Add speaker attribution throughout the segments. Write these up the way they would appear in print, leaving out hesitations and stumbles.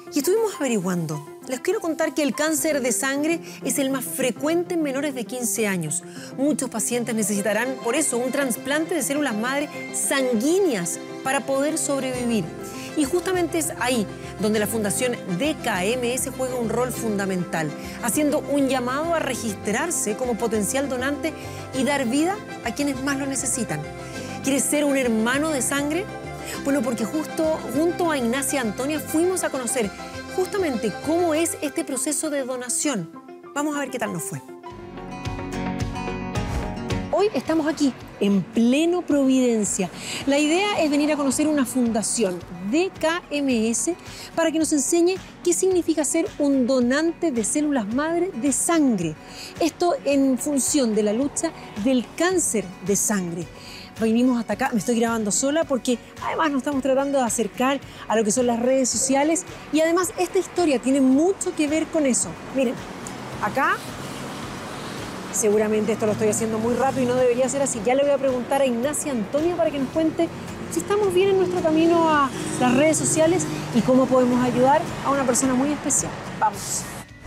Speaker 1: Y estuvimos averiguando. Les quiero contar que el cáncer de sangre es el más frecuente en menores de 15 años. Muchos pacientes necesitarán, por eso, un trasplante de células madre sanguíneas para poder sobrevivir. Y justamente es ahí donde la Fundación DKMS juega un rol fundamental, haciendo un llamado a registrarse como potencial donante y dar vida a quienes más lo necesitan. ¿Quieres ser un hermano de sangre? Bueno, porque justo junto a Ignacia Antonia fuimos a conocer justamente cómo es este proceso de donación. Vamos a ver qué tal nos fue. Hoy estamos aquí, en pleno Providencia. La idea es venir a conocer una fundación, DKMS, para que nos enseñe qué significa ser un donante de células madre de sangre. Esto en función de la lucha del cáncer de sangre. Vinimos hasta acá, me estoy grabando sola porque además nos estamos tratando de acercar a lo que son las redes sociales y además esta historia tiene mucho que ver con eso. Miren, acá seguramente esto lo estoy haciendo muy rápido y no debería ser así. Ya le voy a preguntar a Ignacia Antonia para que nos cuente si estamos bien en nuestro camino a las redes sociales y cómo podemos ayudar a una persona muy especial. Vamos.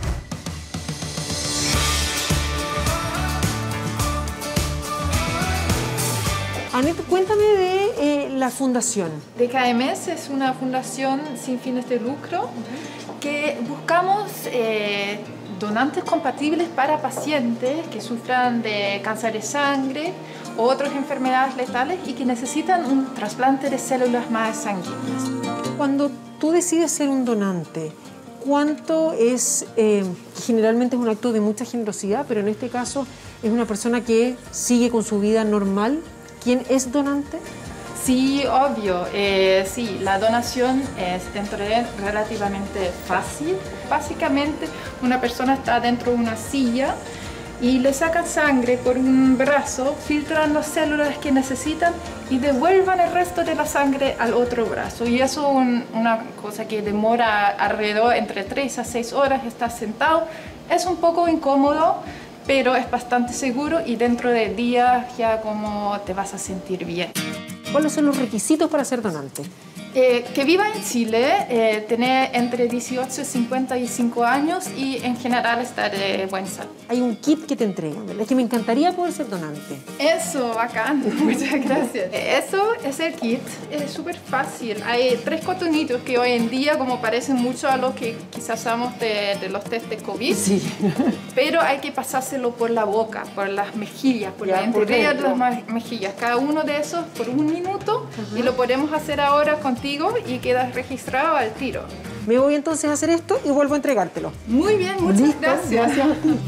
Speaker 1: Annette, cuéntame de la fundación.
Speaker 2: DKMS es una fundación sin fines de lucro que buscamos donantes compatibles para pacientes que sufran de cáncer de sangre o otras enfermedades letales y que necesitan un trasplante de células madre sanguíneas.
Speaker 1: Cuando tú decides ser un donante, ¿cuánto es, generalmente es un acto de mucha generosidad, pero en este caso es una persona que sigue con su vida normal? ¿Quién es donante?
Speaker 2: Sí, obvio. Sí, la donación es dentro de relativamente fácil. Básicamente, una persona está dentro de una silla y le sacan sangre por un brazo, filtran las células que necesitan y devuelvan el resto de la sangre al otro brazo. Y eso es una cosa que demora alrededor entre 3 a 6 horas, estás sentado. Es un poco incómodo, pero es bastante seguro y dentro de días ya como te vas a sentir bien.
Speaker 1: ¿Cuáles son los requisitos para ser donante?
Speaker 2: Que viva en Chile, tener entre 18 y 55 años y en general estar de buen salud.
Speaker 1: Hay un kit que te entregan, ¿verdad? Es que me encantaría poder ser donante.
Speaker 2: Eso, bacán, muchas gracias. Eso es el kit, es súper fácil. Hay 3 contenidos que hoy en día como parecen mucho a lo que quizás usamos de los test de COVID.
Speaker 1: Sí.
Speaker 2: Pero hay que pasárselo por la boca, por las mejillas, por la entrega de las mejillas. Cada uno de esos por 1 minuto y lo podemos hacer ahora contigo y quedas registrado al tiro.
Speaker 1: Me voy entonces a hacer esto y vuelvo a entregártelo.
Speaker 2: Muy bien, muchas gracias.
Speaker 1: Gracias a ti.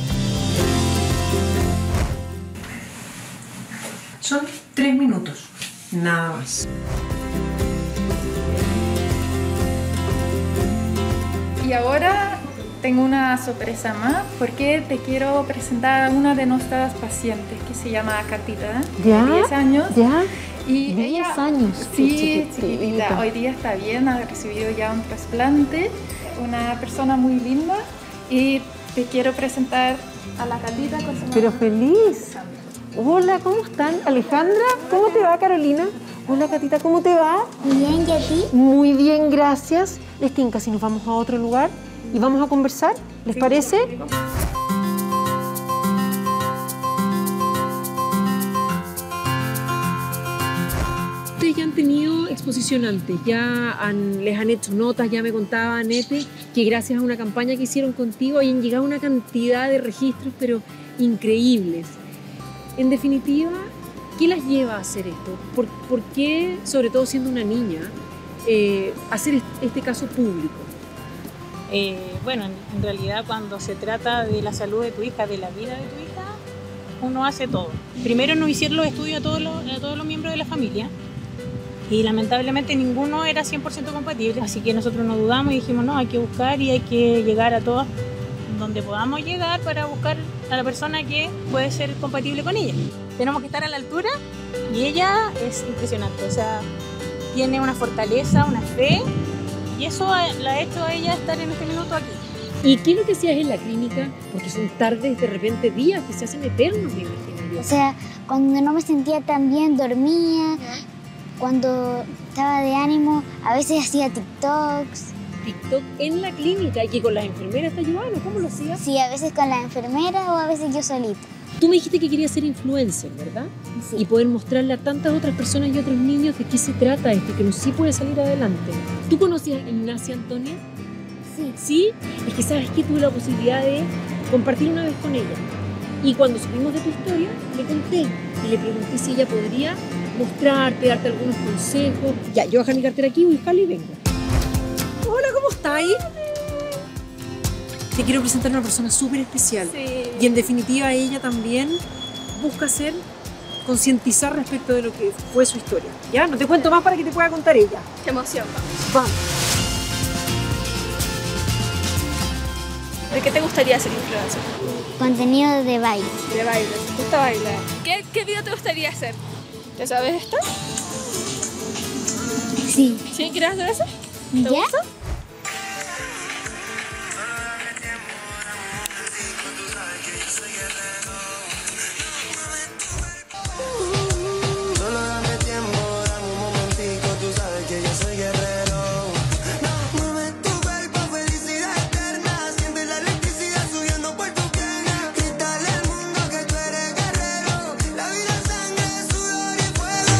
Speaker 1: Son 3 minutos, nada más.
Speaker 2: Y ahora tengo una sorpresa más porque te quiero presentar a una de nuestras pacientes que se llama Catita,
Speaker 1: ¿Ya?
Speaker 2: de 10 años.
Speaker 1: ¿Ya?
Speaker 2: Y
Speaker 1: 10
Speaker 2: ella,
Speaker 1: años.
Speaker 2: Sí, chiquitita. Hoy día está bien, ha recibido ya un trasplante, una persona muy linda y te quiero presentar a la Catita.
Speaker 1: Pero feliz. Hola, ¿cómo están? Alejandra, ¿cómo te va, Carolina? Hola, Catita, ¿cómo te va?
Speaker 3: Bien, ¿y a ti?
Speaker 1: Muy bien, gracias. Les tinca si nos vamos a otro lugar y vamos a conversar, ¿les parece? Ustedes ya han tenido exposición antes, les han hecho notas, ya me contaba Annette que gracias a una campaña que hicieron contigo hayan llegado una cantidad de registros, pero increíbles. En definitiva, ¿qué las lleva a hacer esto? ¿Por qué, sobre todo siendo una niña, hacer este caso público?
Speaker 4: Bueno, en realidad cuando se trata de la salud de tu hija, de la vida de tu hija, uno hace todo. Primero nos hicieron los estudios a todos los miembros de la familia y lamentablemente ninguno era 100% compatible, así que nosotros no dudamos y dijimos no, hay que buscar y hay que llegar a todos donde podamos llegar para buscar a la persona que puede ser compatible con ella. Tenemos que estar a la altura y ella es impresionante, o sea, tiene una fortaleza, una fe y eso la ha hecho a ella estar en este minuto aquí.
Speaker 1: ¿Y qué es lo que hacías en la clínica? Porque son tardes, de repente días que se hacen eternos, me imagino yo.
Speaker 3: O sea, cuando no me sentía tan bien, dormía. Cuando estaba de ánimo, a veces hacía TikToks.
Speaker 1: TikTok en la clínica y que con las enfermeras te ayudaban, ¿cómo lo hacías?
Speaker 3: Sí, a veces con la enfermera o a veces yo solita.
Speaker 1: Tú me dijiste que querías ser influencer, ¿verdad?
Speaker 3: Sí.
Speaker 1: Y poder mostrarle a tantas otras personas y otros niños de qué se trata esto, que uno sí puede salir adelante. ¿Tú conocías a Ignacia, Antonia?
Speaker 3: Sí.
Speaker 1: Sí, es que sabes que tuve la posibilidad de compartir una vez con ella. Y cuando supimos de tu historia, le conté y le pregunté si ella podría mostrarte, darte algunos consejos. Ya, yo voy a dejar mi cartera aquí, voy a buscarla y vengo. Hola, ¿cómo estás? Te quiero presentar a una persona súper especial.
Speaker 5: Sí.
Speaker 1: Y en definitiva ella también busca concientizar respecto de lo que fue su historia. ¿Ya? No te cuento más para que te pueda contar ella.
Speaker 5: Qué emoción,
Speaker 1: Vamos.
Speaker 5: ¿De qué te gustaría ser influencer?
Speaker 3: Contenido de baile.
Speaker 5: De baile, ¿te gusta bailar? ¿Qué video te gustaría hacer? ¿Ya sabes esto?
Speaker 3: Sí.
Speaker 5: ¿Sí? ¿Quieres hacer eso? ¿Te
Speaker 3: ¿Ya?
Speaker 5: gusta?
Speaker 6: Solo dame tiempo, dame un momentico, tú sabes que yo soy guerrero. Mueve tu cuerpo, felicidad eterna, siente la electricidad subiendo por tu pierna. Grítale al mundo que tú eres guerrero, la vida es sangre, sudor y fuego.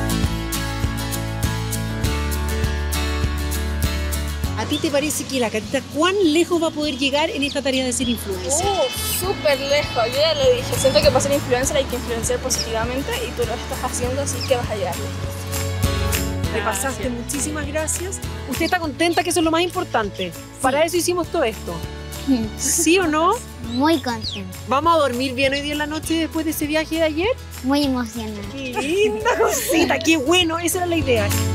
Speaker 1: ¿A ti te parece que la Catita cuán lejos va a poder llegar en esta tarea de ser influencer?
Speaker 5: Súper lejos. Yo ya le dije, siento que para ser influencer hay que influenciar positivamente y tú lo estás haciendo, así que vas a llegar.
Speaker 1: Te pasaste, muchísimas gracias. ¿Usted está contenta? Que eso es lo más importante. Para eso hicimos todo esto. ¿Sí o no?
Speaker 3: Muy contenta.
Speaker 1: ¿Vamos a dormir bien hoy día en la noche después de ese viaje de ayer?
Speaker 3: Muy emocionada.
Speaker 1: ¡Qué linda cosita! ¡Qué bueno! Esa era la idea.